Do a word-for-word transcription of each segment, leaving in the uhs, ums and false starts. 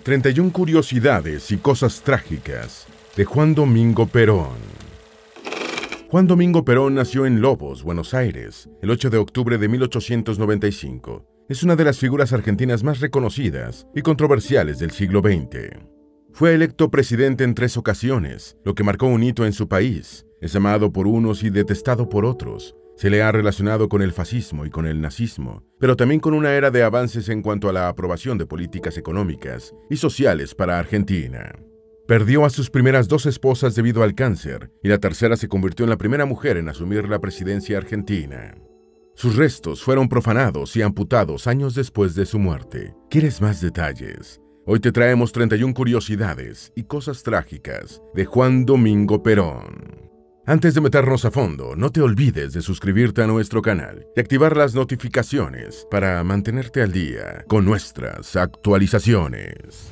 treinta y una curiosidades y cosas trágicas de Juan Domingo Perón. Juan Domingo Perón nació en Lobos, Buenos Aires, el ocho de octubre de mil ochocientos noventa y cinco. Es una de las figuras argentinas más reconocidas y controversiales del siglo veinte. Fue electo presidente en tres ocasiones, lo que marcó un hito en su país. Es amado por unos y detestado por otros. Se le ha relacionado con el fascismo y con el nazismo, pero también con una era de avances en cuanto a la aprobación de políticas económicas y sociales para Argentina. Perdió a sus primeras dos esposas debido al cáncer, y la tercera se convirtió en la primera mujer en asumir la presidencia argentina. Sus restos fueron profanados y amputados años después de su muerte. ¿Quieres más detalles? Hoy te traemos treinta y una curiosidades y cosas trágicas de Juan Domingo Perón. Antes de meternos a fondo, no te olvides de suscribirte a nuestro canal y activar las notificaciones para mantenerte al día con nuestras actualizaciones.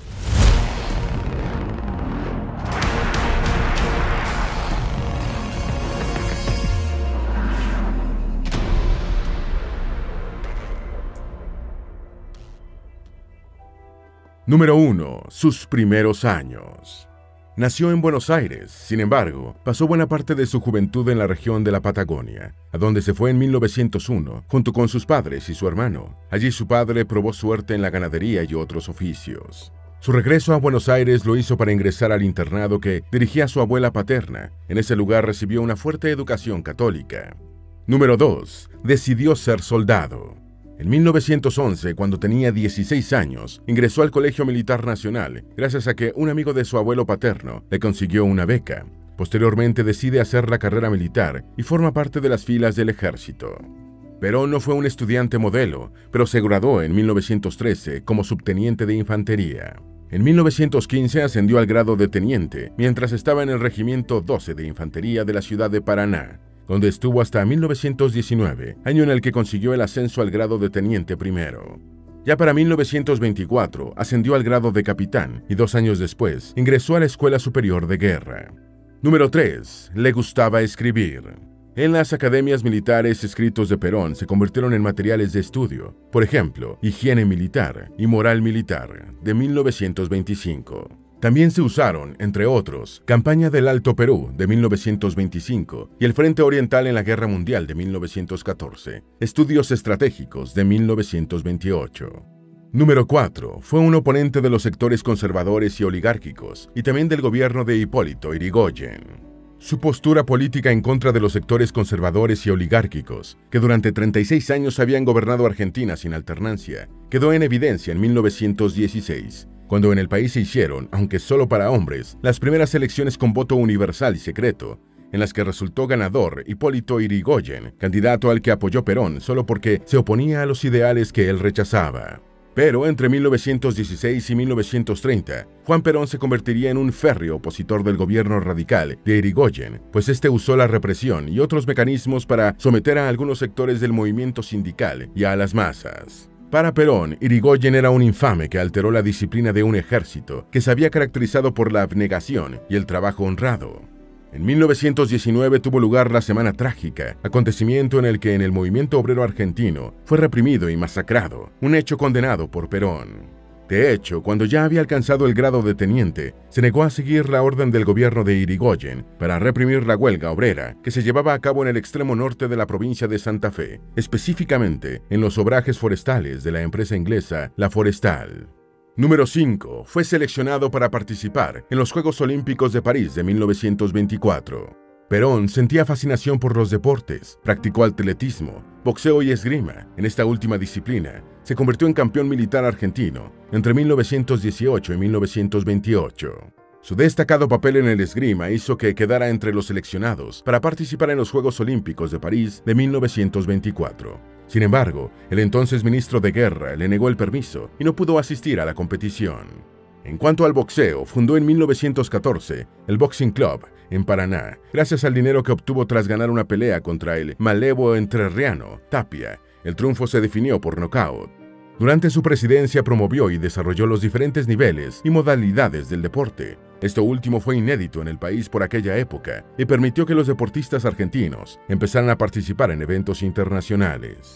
Número uno. Sus primeros años. Nació en Buenos Aires, sin embargo, pasó buena parte de su juventud en la región de la Patagonia, a donde se fue en mil novecientos uno, junto con sus padres y su hermano. Allí su padre probó suerte en la ganadería y otros oficios. Su regreso a Buenos Aires lo hizo para ingresar al internado que dirigía su abuela paterna. En ese lugar recibió una fuerte educación católica. Número dos. Decidió ser soldado. En mil novecientos once, cuando tenía dieciséis años, ingresó al Colegio Militar Nacional, gracias a que un amigo de su abuelo paterno le consiguió una beca. Posteriormente decide hacer la carrera militar y forma parte de las filas del ejército. Perón no fue un estudiante modelo, pero se graduó en mil novecientos trece como subteniente de infantería. En mil novecientos quince ascendió al grado de teniente, mientras estaba en el Regimiento doce de Infantería de la ciudad de Paraná, donde estuvo hasta mil novecientos diecinueve, año en el que consiguió el ascenso al grado de teniente primero. Ya para mil novecientos veinticuatro ascendió al grado de capitán y dos años después ingresó a la Escuela Superior de Guerra. Número tres. Le gustaba escribir. En las academias militares, escritos de Perón se convirtieron en materiales de estudio. Por ejemplo, Higiene Militar y Moral Militar, de mil novecientos veinticinco. También se usaron, entre otros, Campaña del Alto Perú, de mil novecientos veinticinco, y el Frente Oriental en la Guerra Mundial, de mil novecientos catorce, Estudios Estratégicos, de mil novecientos veintiocho. Número cuatro. Fue un oponente de los sectores conservadores y oligárquicos, y también del gobierno de Hipólito Yrigoyen. Su postura política en contra de los sectores conservadores y oligárquicos, que durante treinta y seis años habían gobernado Argentina sin alternancia, quedó en evidencia en mil novecientos dieciséis, cuando en el país se hicieron, aunque solo para hombres, las primeras elecciones con voto universal y secreto, en las que resultó ganador Hipólito Yrigoyen, candidato al que apoyó Perón solo porque se oponía a los ideales que él rechazaba. Pero entre mil novecientos dieciséis y mil novecientos treinta, Juan Perón se convertiría en un férreo opositor del gobierno radical de Yrigoyen, pues este usó la represión y otros mecanismos para someter a algunos sectores del movimiento sindical y a las masas. Para Perón, Yrigoyen era un infame que alteró la disciplina de un ejército que se había caracterizado por la abnegación y el trabajo honrado. En mil novecientos diecinueve tuvo lugar la Semana Trágica, acontecimiento en el que en el movimiento obrero argentino fue reprimido y masacrado, un hecho condenado por Perón. De hecho, cuando ya había alcanzado el grado de teniente, se negó a seguir la orden del gobierno de Yrigoyen para reprimir la huelga obrera que se llevaba a cabo en el extremo norte de la provincia de Santa Fe, específicamente en los obrajes forestales de la empresa inglesa La Forestal. Número cinco. Fue seleccionado para participar en los Juegos Olímpicos de París de mil novecientos veinticuatro. Perón sentía fascinación por los deportes, practicó atletismo, boxeo y esgrima. En esta última disciplina, se convirtió en campeón militar argentino entre mil novecientos dieciocho y mil novecientos veintiocho. Su destacado papel en el esgrima hizo que quedara entre los seleccionados para participar en los Juegos Olímpicos de París de mil novecientos veinticuatro. Sin embargo, el entonces ministro de Guerra le negó el permiso y no pudo asistir a la competición. En cuanto al boxeo, fundó en mil novecientos catorce el Boxing Club en Paraná, gracias al dinero que obtuvo tras ganar una pelea contra el malevo entrerriano Tapia. El triunfo se definió por nocaut. Durante su presidencia promovió y desarrolló los diferentes niveles y modalidades del deporte. Esto último fue inédito en el país por aquella época y permitió que los deportistas argentinos empezaran a participar en eventos internacionales.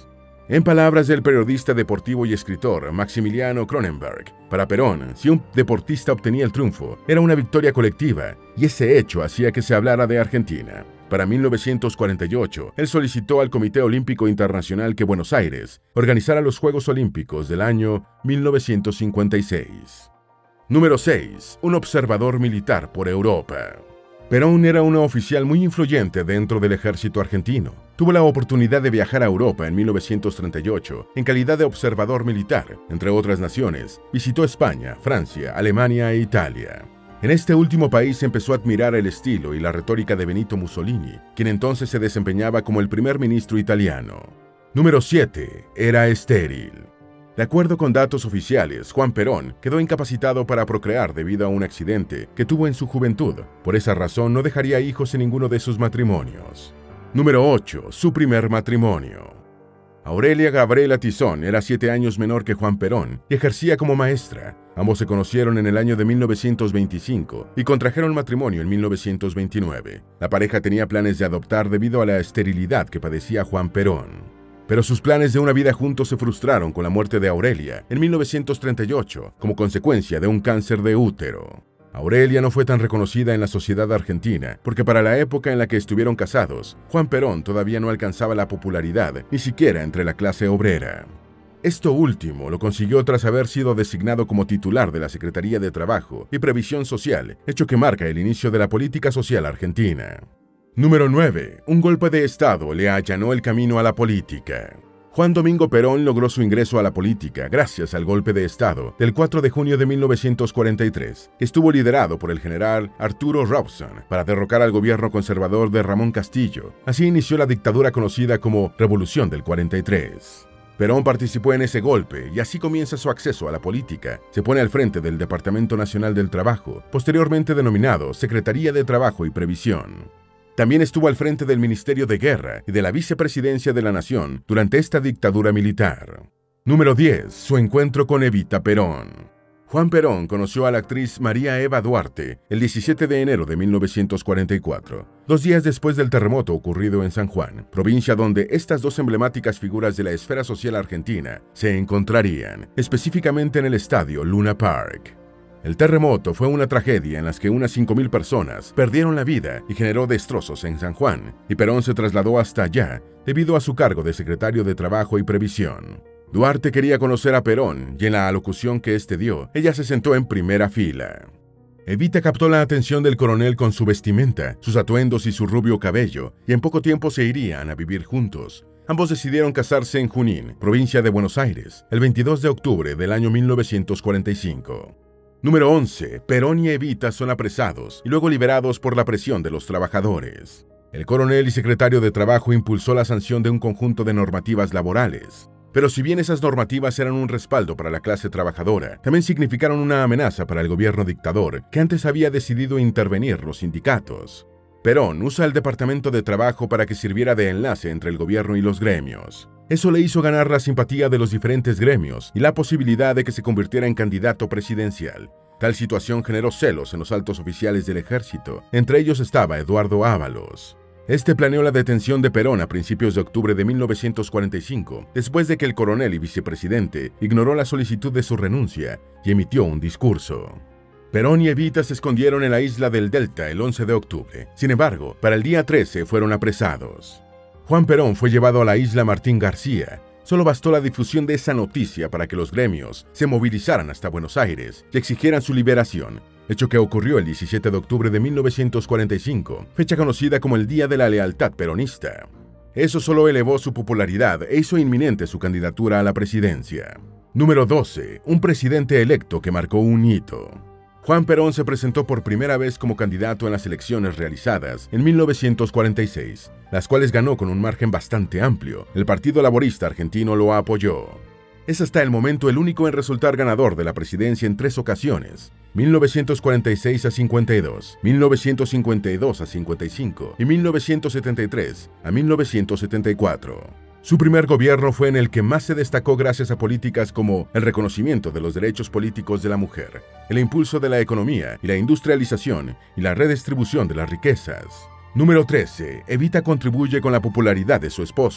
En palabras del periodista deportivo y escritor Maximiliano Cronenberg, para Perón, si un deportista obtenía el triunfo, era una victoria colectiva, y ese hecho hacía que se hablara de Argentina. Para mil novecientos cuarenta y ocho, él solicitó al Comité Olímpico Internacional que Buenos Aires organizara los Juegos Olímpicos del año mil novecientos cincuenta y seis. Número seis. Un observador militar por Europa. Perón era un oficial muy influyente dentro del ejército argentino. Tuvo la oportunidad de viajar a Europa en mil novecientos treinta y ocho en calidad de observador militar. Entre otras naciones, visitó España, Francia, Alemania e Italia. En este último país empezó a admirar el estilo y la retórica de Benito Mussolini, quien entonces se desempeñaba como el primer ministro italiano. Número siete. Era estéril. De acuerdo con datos oficiales, Juan Perón quedó incapacitado para procrear debido a un accidente que tuvo en su juventud. Por esa razón no dejaría hijos en ninguno de sus matrimonios. Número ocho. Su primer matrimonio. Aurelia Gabriela Tizón era siete años menor que Juan Perón y ejercía como maestra. Ambos se conocieron en el año de mil novecientos veinticinco y contrajeron matrimonio en mil novecientos veintinueve. La pareja tenía planes de adoptar debido a la esterilidad que padecía Juan Perón. Pero sus planes de una vida juntos se frustraron con la muerte de Aurelia en mil novecientos treinta y ocho como consecuencia de un cáncer de útero. Aurelia no fue tan reconocida en la sociedad argentina porque para la época en la que estuvieron casados, Juan Perón todavía no alcanzaba la popularidad ni siquiera entre la clase obrera. Esto último lo consiguió tras haber sido designado como titular de la Secretaría de Trabajo y Previsión Social, hecho que marca el inicio de la política social argentina. Número nueve. Un golpe de Estado le allanó el camino a la política. Juan Domingo Perón logró su ingreso a la política gracias al golpe de Estado del cuatro de junio de mil novecientos cuarenta y tres, que estuvo liderado por el general Arturo Robson para derrocar al gobierno conservador de Ramón Castillo. Así inició la dictadura conocida como Revolución del cuarenta y tres. Perón participó en ese golpe y así comienza su acceso a la política. Se pone al frente del Departamento Nacional del Trabajo, posteriormente denominado Secretaría de Trabajo y Previsión. También estuvo al frente del Ministerio de Guerra y de la Vicepresidencia de la Nación durante esta dictadura militar. Número diez. Su encuentro con Evita Perón. Juan Perón conoció a la actriz María Eva Duarte el diecisiete de enero de mil novecientos cuarenta y cuatro, dos días después del terremoto ocurrido en San Juan, provincia donde estas dos emblemáticas figuras de la esfera social argentina se encontrarían, específicamente en el estadio Luna Park. El terremoto fue una tragedia en la que unas cinco mil personas perdieron la vida y generó destrozos en San Juan, y Perón se trasladó hasta allá debido a su cargo de secretario de Trabajo y Previsión. Duarte quería conocer a Perón y en la alocución que éste dio, ella se sentó en primera fila. Evita captó la atención del coronel con su vestimenta, sus atuendos y su rubio cabello, y en poco tiempo se irían a vivir juntos. Ambos decidieron casarse en Junín, provincia de Buenos Aires, el veintidós de octubre del año mil novecientos cuarenta y cinco. Número once. Perón y Evita son apresados y luego liberados por la presión de los trabajadores. El coronel y secretario de Trabajo impulsó la sanción de un conjunto de normativas laborales. Pero si bien esas normativas eran un respaldo para la clase trabajadora, también significaron una amenaza para el gobierno dictador, que antes había decidido intervenir los sindicatos. Perón usa el Departamento de Trabajo para que sirviera de enlace entre el gobierno y los gremios. Eso le hizo ganar la simpatía de los diferentes gremios y la posibilidad de que se convirtiera en candidato presidencial. Tal situación generó celos en los altos oficiales del ejército, entre ellos estaba Eduardo Ábalos. Este planeó la detención de Perón a principios de octubre de mil novecientos cuarenta y cinco, después de que el coronel y vicepresidente ignoró la solicitud de su renuncia y emitió un discurso. Perón y Evita se escondieron en la isla del Delta el once de octubre. Sin embargo, para el día trece fueron apresados. Juan Perón fue llevado a la isla Martín García. Solo bastó la difusión de esa noticia para que los gremios se movilizaran hasta Buenos Aires y exigieran su liberación, hecho que ocurrió el diecisiete de octubre de mil novecientos cuarenta y cinco, fecha conocida como el Día de la Lealtad Peronista. Eso solo elevó su popularidad e hizo inminente su candidatura a la presidencia. Número doce. Un presidente electo que marcó un hito. Juan Perón se presentó por primera vez como candidato en las elecciones realizadas en mil novecientos cuarenta y seis, las cuales ganó con un margen bastante amplio. El Partido Laborista Argentino lo apoyó. Es hasta el momento el único en resultar ganador de la presidencia en tres ocasiones: mil novecientos cuarenta y seis a cincuenta y dos, mil novecientos cincuenta y dos a cincuenta y cinco y mil novecientos setenta y tres a mil novecientos setenta y cuatro. Su primer gobierno fue en el que más se destacó gracias a políticas como el reconocimiento de los derechos políticos de la mujer, el impulso de la economía y la industrialización y la redistribución de las riquezas. Número trece. Evita contribuye con la popularidad de su esposo.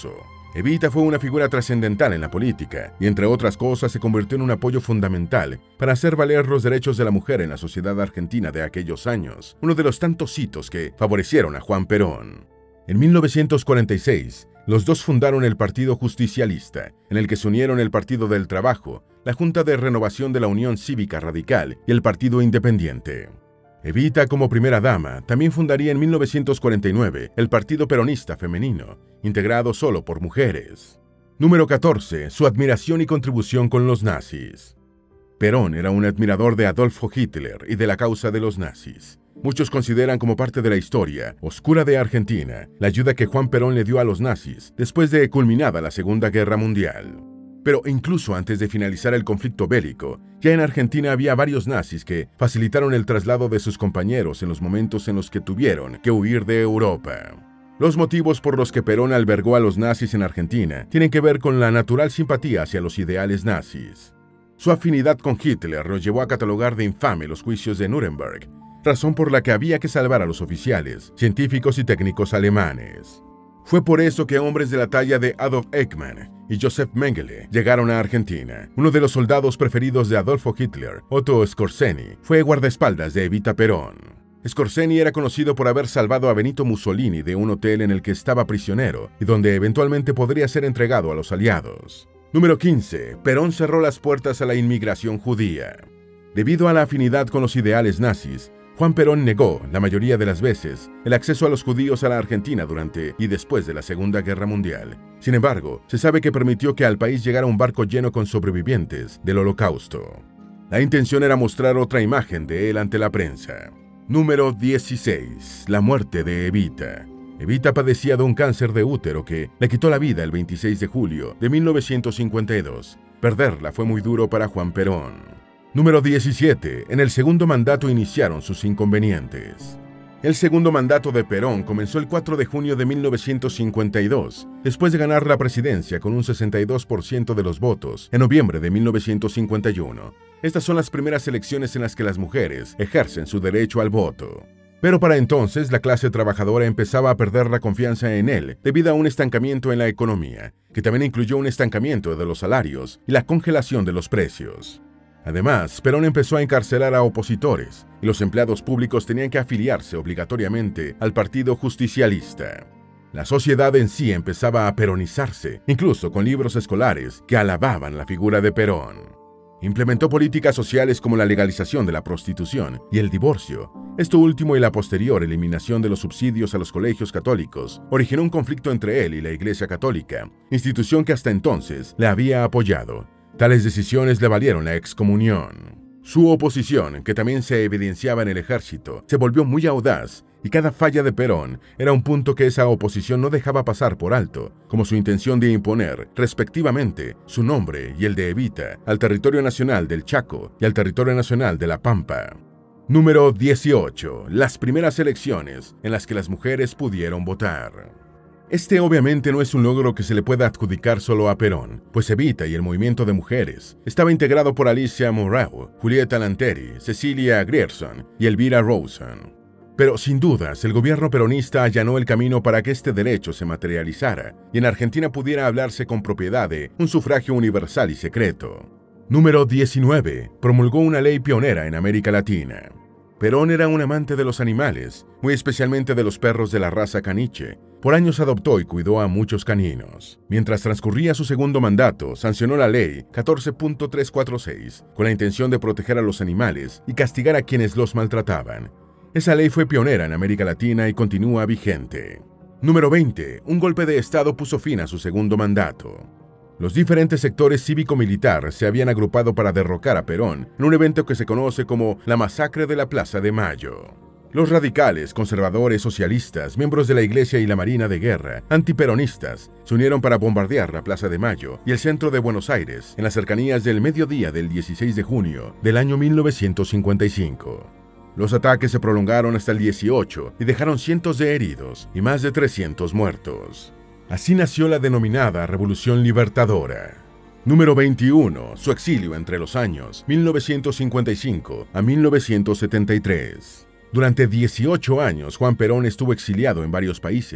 Evita fue una figura trascendental en la política y, entre otras cosas, se convirtió en un apoyo fundamental para hacer valer los derechos de la mujer en la sociedad argentina de aquellos años, uno de los tantos hitos que favorecieron a Juan Perón. En mil novecientos cuarenta y seis, los dos fundaron el Partido Justicialista, en el que se unieron el Partido del Trabajo, la Junta de Renovación de la Unión Cívica Radical y el Partido Independiente. Evita, como primera dama, también fundaría en mil novecientos cuarenta y nueve el Partido Peronista Femenino, integrado solo por mujeres. Número catorce. Su admiración y contribución con los nazis. Perón era un admirador de Adolfo Hitler y de la causa de los nazis. Muchos consideran como parte de la historia oscura de Argentina la ayuda que Juan Perón le dio a los nazis después de culminada la Segunda Guerra Mundial. Pero incluso antes de finalizar el conflicto bélico, ya en Argentina había varios nazis que facilitaron el traslado de sus compañeros en los momentos en los que tuvieron que huir de Europa. Los motivos por los que Perón albergó a los nazis en Argentina tienen que ver con la natural simpatía hacia los ideales nazis. Su afinidad con Hitler lo llevó a catalogar de infame los juicios de Nuremberg, razón por la que había que salvar a los oficiales, científicos y técnicos alemanes. Fue por eso que hombres de la talla de Adolf Eichmann y Joseph Mengele llegaron a Argentina. Uno de los soldados preferidos de Adolfo Hitler, Otto Skorzeny, fue guardaespaldas de Evita Perón. Skorzeny era conocido por haber salvado a Benito Mussolini de un hotel en el que estaba prisionero y donde eventualmente podría ser entregado a los aliados. Número quince. Perón cerró las puertas a la inmigración judía. Debido a la afinidad con los ideales nazis, Juan Perón negó, la mayoría de las veces, el acceso a los judíos a la Argentina durante y después de la Segunda Guerra Mundial. Sin embargo, se sabe que permitió que al país llegara un barco lleno con sobrevivientes del Holocausto. La intención era mostrar otra imagen de él ante la prensa. Número dieciséis. La muerte de Evita. Evita padecía de un cáncer de útero que le quitó la vida el veintiséis de julio de mil novecientos cincuenta y dos. Perderla fue muy duro para Juan Perón. Número diecisiete. En el segundo mandato iniciaron sus inconvenientes. El segundo mandato de Perón comenzó el cuatro de junio de mil novecientos cincuenta y dos, después de ganar la presidencia con un sesenta y dos por ciento de los votos en noviembre de mil novecientos cincuenta y uno. Estas son las primeras elecciones en las que las mujeres ejercen su derecho al voto. Pero para entonces la clase trabajadora empezaba a perder la confianza en él debido a un estancamiento en la economía, que también incluyó un estancamiento de los salarios y la congelación de los precios. Además, Perón empezó a encarcelar a opositores y los empleados públicos tenían que afiliarse obligatoriamente al Partido Justicialista. La sociedad en sí empezaba a peronizarse, incluso con libros escolares que alababan la figura de Perón. Implementó políticas sociales como la legalización de la prostitución y el divorcio. Esto último y la posterior eliminación de los subsidios a los colegios católicos originó un conflicto entre él y la Iglesia Católica, institución que hasta entonces le había apoyado. Tales decisiones le valieron la excomunión. Su oposición, que también se evidenciaba en el ejército, se volvió muy audaz y cada falla de Perón era un punto que esa oposición no dejaba pasar por alto, como su intención de imponer, respectivamente, su nombre y el de Evita al territorio nacional del Chaco y al territorio nacional de La Pampa. Número dieciocho. Las primeras elecciones en las que las mujeres pudieron votar. Este obviamente no es un logro que se le pueda adjudicar solo a Perón, pues Evita y el movimiento de mujeres estaba integrado por Alicia Monroe, Julieta Lanteri, Cecilia Grierson y Elvira Rawson. Pero sin dudas, el gobierno peronista allanó el camino para que este derecho se materializara y en Argentina pudiera hablarse con propiedad de un sufragio universal y secreto. Número diecinueve. Promulgó una ley pionera en América Latina. Perón era un amante de los animales, muy especialmente de los perros de la raza caniche. Por años adoptó y cuidó a muchos caninos. Mientras transcurría su segundo mandato, sancionó la ley catorce punto trescientos cuarenta y seis con la intención de proteger a los animales y castigar a quienes los maltrataban. Esa ley fue pionera en América Latina y continúa vigente. Número veinte. Un golpe de Estado puso fin a su segundo mandato. Los diferentes sectores cívico-militar se habían agrupado para derrocar a Perón en un evento que se conoce como la Masacre de la Plaza de Mayo. Los radicales, conservadores, socialistas, miembros de la Iglesia y la Marina de Guerra, antiperonistas, se unieron para bombardear la Plaza de Mayo y el centro de Buenos Aires en las cercanías del mediodía del dieciséis de junio del año mil novecientos cincuenta y cinco. Los ataques se prolongaron hasta el dieciocho y dejaron cientos de heridos y más de trescientos muertos. Así nació la denominada Revolución Libertadora. Número veintiuno. Su exilio entre los años mil novecientos cincuenta y cinco a mil novecientos setenta y tres. Durante dieciocho años, Juan Perón estuvo exiliado en varios países,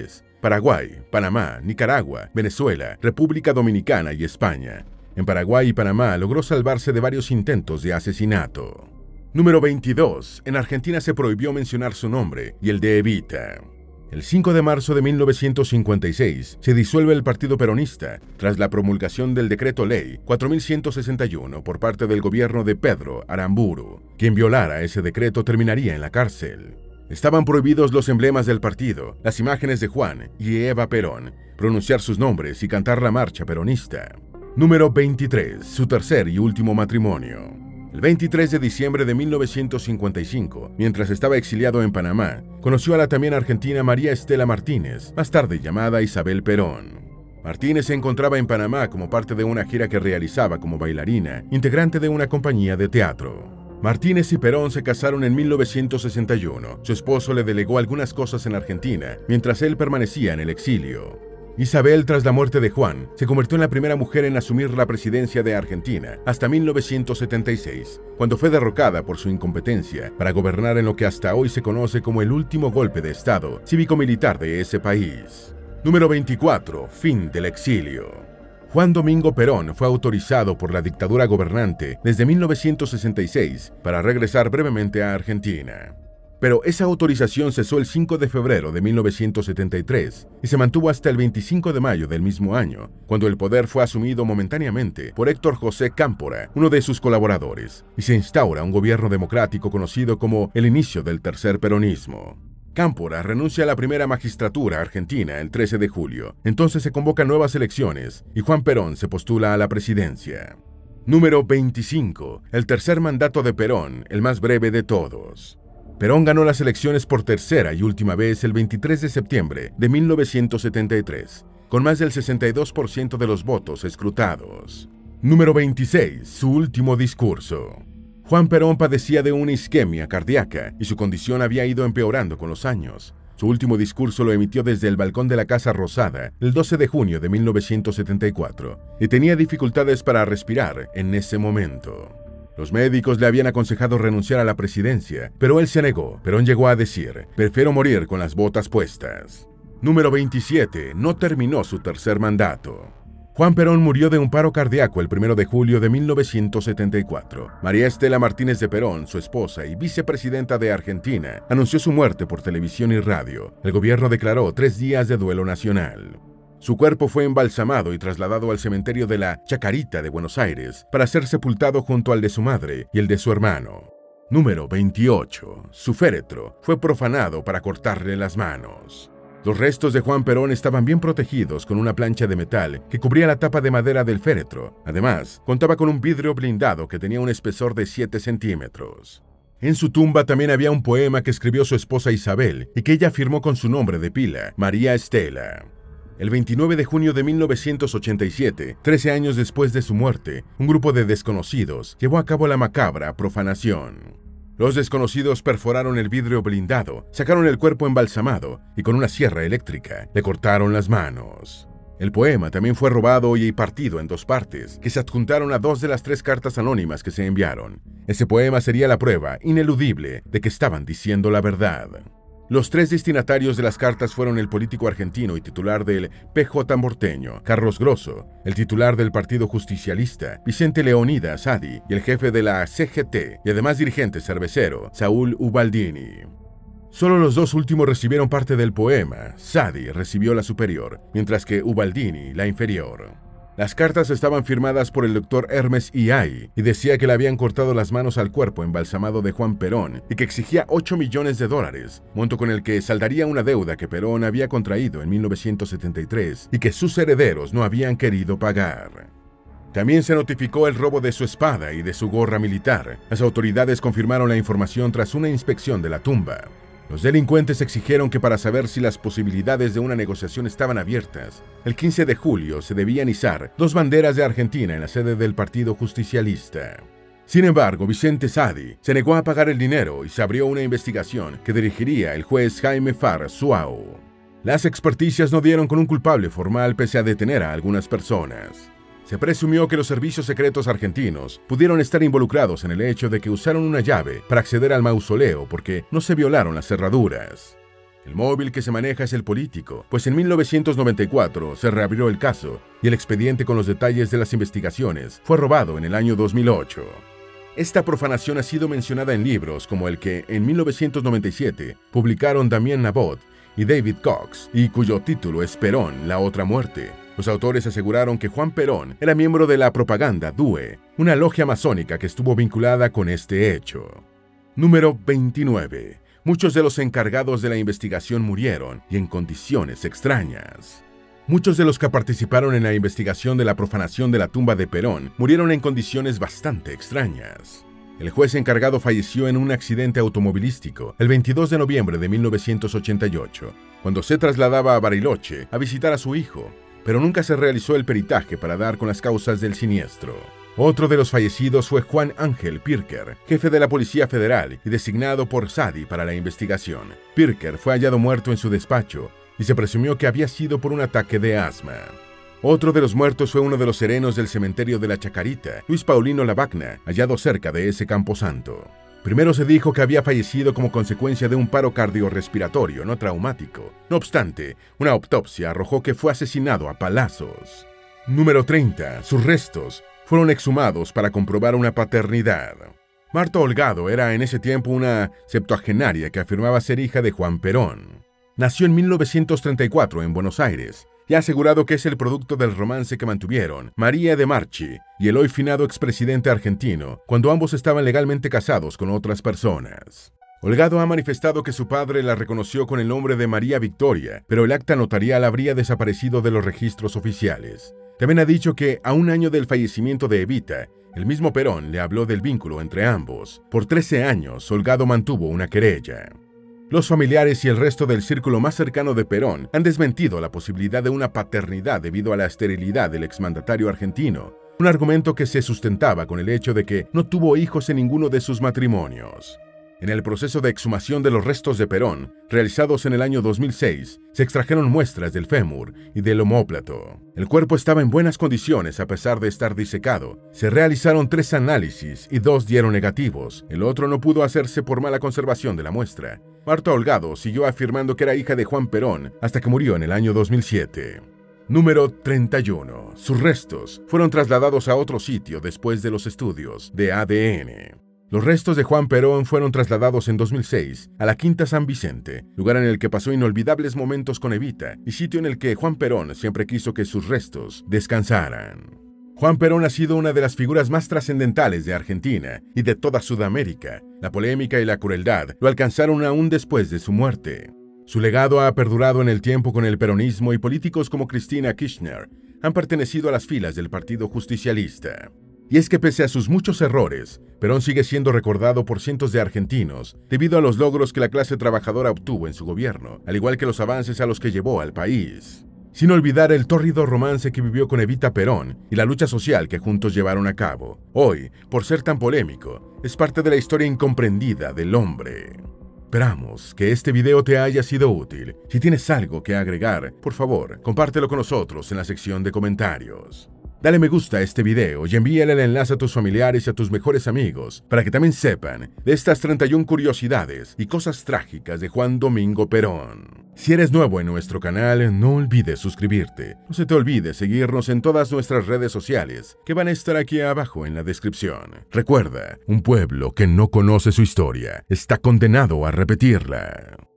Paraguay, Panamá, Nicaragua, Venezuela, República Dominicana y España. En Paraguay y Panamá logró salvarse de varios intentos de asesinato. Número veintidós. En Argentina se prohibió mencionar su nombre y el de Evita. El cinco de marzo de mil novecientos cincuenta y seis se disuelve el Partido Peronista tras la promulgación del Decreto Ley cuatro mil ciento sesenta y uno por parte del gobierno de Pedro Aramburu. Quien violara ese decreto terminaría en la cárcel. Estaban prohibidos los emblemas del partido, las imágenes de Juan y Eva Perón, pronunciar sus nombres y cantar la marcha peronista. Número veintitrés. Su tercer y último matrimonio. El veintitrés de diciembre de mil novecientos cincuenta y cinco, mientras estaba exiliado en Panamá, conoció a la también argentina María Estela Martínez, más tarde llamada Isabel Perón. Martínez se encontraba en Panamá como parte de una gira que realizaba como bailarina, integrante de una compañía de teatro. Martínez y Perón se casaron en mil novecientos sesenta y uno. Su esposo le delegó algunas cosas en Argentina, mientras él permanecía en el exilio. Isabel, tras la muerte de Juan, se convirtió en la primera mujer en asumir la presidencia de Argentina hasta mil novecientos setenta y seis, cuando fue derrocada por su incompetencia para gobernar en lo que hasta hoy se conoce como el último golpe de Estado cívico-militar de ese país. Número veinticuatro. Fin del exilio. Juan Domingo Perón fue autorizado por la dictadura gobernante desde mil novecientos sesenta y seis para regresar brevemente a Argentina. Pero esa autorización cesó el cinco de febrero de mil novecientos setenta y tres y se mantuvo hasta el veinticinco de mayo del mismo año, cuando el poder fue asumido momentáneamente por Héctor José Cámpora, uno de sus colaboradores, y se instaura un gobierno democrático conocido como el inicio del tercer peronismo. Cámpora renuncia a la primera magistratura argentina el trece de julio, entonces se convocan nuevas elecciones y Juan Perón se postula a la presidencia. Número veinticinco. El tercer mandato de Perón, el más breve de todos. Perón ganó las elecciones por tercera y última vez el veintitrés de septiembre de mil novecientos setenta y tres, con más del sesenta y dos por ciento de los votos escrutados. Número veintiséis. Su último discurso. Juan Perón padecía de una isquemia cardíaca y su condición había ido empeorando con los años. Su último discurso lo emitió desde el balcón de la Casa Rosada el doce de junio de mil novecientos setenta y cuatro y tenía dificultades para respirar en ese momento. Los médicos le habían aconsejado renunciar a la presidencia, pero él se negó. Perón llegó a decir: prefiero morir con las botas puestas. Número veintisiete. No terminó su tercer mandato. Juan Perón murió de un paro cardíaco el primero de julio de mil novecientos setenta y cuatro. María Estela Martínez de Perón, su esposa y vicepresidenta de Argentina, anunció su muerte por televisión y radio. El gobierno declaró tres días de duelo nacional. Su cuerpo fue embalsamado y trasladado al cementerio de la Chacarita de Buenos Aires para ser sepultado junto al de su madre y el de su hermano. Número veintiocho. Su féretro fue profanado para cortarle las manos. Los restos de Juan Perón estaban bien protegidos con una plancha de metal que cubría la tapa de madera del féretro. Además, contaba con un vidrio blindado que tenía un espesor de siete centímetros. En su tumba también había un poema que escribió su esposa Isabel y que ella firmó con su nombre de pila, María Estela. El veintinueve de junio de mil novecientos ochenta y siete, trece años después de su muerte, un grupo de desconocidos llevó a cabo la macabra profanación. Los desconocidos perforaron el vidrio blindado, sacaron el cuerpo embalsamado y con una sierra eléctrica le cortaron las manos. El poema también fue robado y partido en dos partes, que se adjuntaron a dos de las tres cartas anónimas que se enviaron. Ese poema sería la prueba ineludible de que estaban diciendo la verdad. Los tres destinatarios de las cartas fueron el político argentino y titular del P J Porteño, Carlos Grosso, el titular del Partido Justicialista, Vicente Leonidas Sadi, y el jefe de la C G T, y además dirigente cervecero, Saúl Ubaldini. Solo los dos últimos recibieron parte del poema. Sadi recibió la superior, mientras que Ubaldini la inferior. Las cartas estaban firmadas por el doctor Hermes Iay y decía que le habían cortado las manos al cuerpo embalsamado de Juan Perón y que exigía ocho millones de dólares, monto con el que saldaría una deuda que Perón había contraído en mil novecientos setenta y tres y que sus herederos no habían querido pagar. También se notificó el robo de su espada y de su gorra militar. Las autoridades confirmaron la información tras una inspección de la tumba. Los delincuentes exigieron que para saber si las posibilidades de una negociación estaban abiertas, el quince de julio se debían izar dos banderas de Argentina en la sede del Partido Justicialista. Sin embargo, Vicente Sadi se negó a pagar el dinero y se abrió una investigación que dirigiría el juez Jaime Farr Suau. Las experticias no dieron con un culpable formal pese a detener a algunas personas. Se presumió que los servicios secretos argentinos pudieron estar involucrados en el hecho de que usaron una llave para acceder al mausoleo porque no se violaron las cerraduras. El móvil que se maneja es el político, pues en mil novecientos noventa y cuatro se reabrió el caso y el expediente con los detalles de las investigaciones fue robado en el año dos mil ocho. Esta profanación ha sido mencionada en libros como el que en mil novecientos noventa y siete publicaron Damien Nabot y David Cox, y cuyo título es Perón, la otra muerte. Los autores aseguraron que Juan Perón era miembro de la Propaganda D U E, una logia masónica que estuvo vinculada con este hecho. Número veintinueve. Muchos de los encargados de la investigación murieron y en condiciones extrañas. Muchos de los que participaron en la investigación de la profanación de la tumba de Perón murieron en condiciones bastante extrañas. El juez encargado falleció en un accidente automovilístico el veintidós de noviembre de mil novecientos ochenta y ocho, cuando se trasladaba a Bariloche a visitar a su hijo, pero nunca se realizó el peritaje para dar con las causas del siniestro. Otro de los fallecidos fue Juan Ángel Pirker, jefe de la Policía Federal y designado por Sadi para la investigación. Pirker fue hallado muerto en su despacho y se presumió que había sido por un ataque de asma. Otro de los muertos fue uno de los serenos del cementerio de la Chacarita, Luis Paulino Lavagna, hallado cerca de ese camposanto. Primero se dijo que había fallecido como consecuencia de un paro cardiorrespiratorio no traumático. No obstante, una autopsia arrojó que fue asesinado a palazos. Número treinta. Sus restos fueron exhumados para comprobar una paternidad. Marta Holgado era en ese tiempo una septuagenaria que afirmaba ser hija de Juan Perón. Nació en mil novecientos treinta y cuatro en Buenos Aires y ha asegurado que es el producto del romance que mantuvieron María de Marchi y el hoy finado expresidente argentino cuando ambos estaban legalmente casados con otras personas. Holgado ha manifestado que su padre la reconoció con el nombre de María Victoria, pero el acta notarial habría desaparecido de los registros oficiales. También ha dicho que, a un año del fallecimiento de Evita, el mismo Perón le habló del vínculo entre ambos. Por trece años, Holgado mantuvo una querella. Los familiares y el resto del círculo más cercano de Perón han desmentido la posibilidad de una paternidad debido a la esterilidad del exmandatario argentino, un argumento que se sustentaba con el hecho de que no tuvo hijos en ninguno de sus matrimonios. En el proceso de exhumación de los restos de Perón, realizados en el año dos mil seis, se extrajeron muestras del fémur y del omóplato. El cuerpo estaba en buenas condiciones a pesar de estar disecado. Se realizaron tres análisis y dos dieron negativos. El otro no pudo hacerse por mala conservación de la muestra. Marta Holgado siguió afirmando que era hija de Juan Perón hasta que murió en el año dos mil siete. Número treinta y uno. Sus restos fueron trasladados a otro sitio después de los estudios de A D N. Los restos de Juan Perón fueron trasladados en dos mil seis a la Quinta San Vicente, lugar en el que pasó inolvidables momentos con Evita y sitio en el que Juan Perón siempre quiso que sus restos descansaran. Juan Perón ha sido una de las figuras más trascendentales de Argentina y de toda Sudamérica. La polémica y la crueldad lo alcanzaron aún después de su muerte. Su legado ha perdurado en el tiempo con el peronismo y políticos como Cristina Kirchner han pertenecido a las filas del Partido Justicialista. Y es que pese a sus muchos errores, Perón sigue siendo recordado por cientos de argentinos debido a los logros que la clase trabajadora obtuvo en su gobierno, al igual que los avances a los que llevó al país. Sin olvidar el tórrido romance que vivió con Evita Perón y la lucha social que juntos llevaron a cabo. Hoy, por ser tan polémico, es parte de la historia incomprendida del hombre. Esperamos que este video te haya sido útil. Si tienes algo que agregar, por favor, compártelo con nosotros en la sección de comentarios. Dale me gusta a este video y envíale el enlace a tus familiares y a tus mejores amigos para que también sepan de estas treinta y una curiosidades y cosas trágicas de Juan Domingo Perón. Si eres nuevo en nuestro canal, no olvides suscribirte. No se te olvide seguirnos en todas nuestras redes sociales que van a estar aquí abajo en la descripción. Recuerda, un pueblo que no conoce su historia está condenado a repetirla.